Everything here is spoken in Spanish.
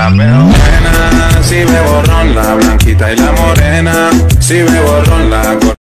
la veo buena. Si bebo ron, la blanquita y la morena. Si bebo ron, la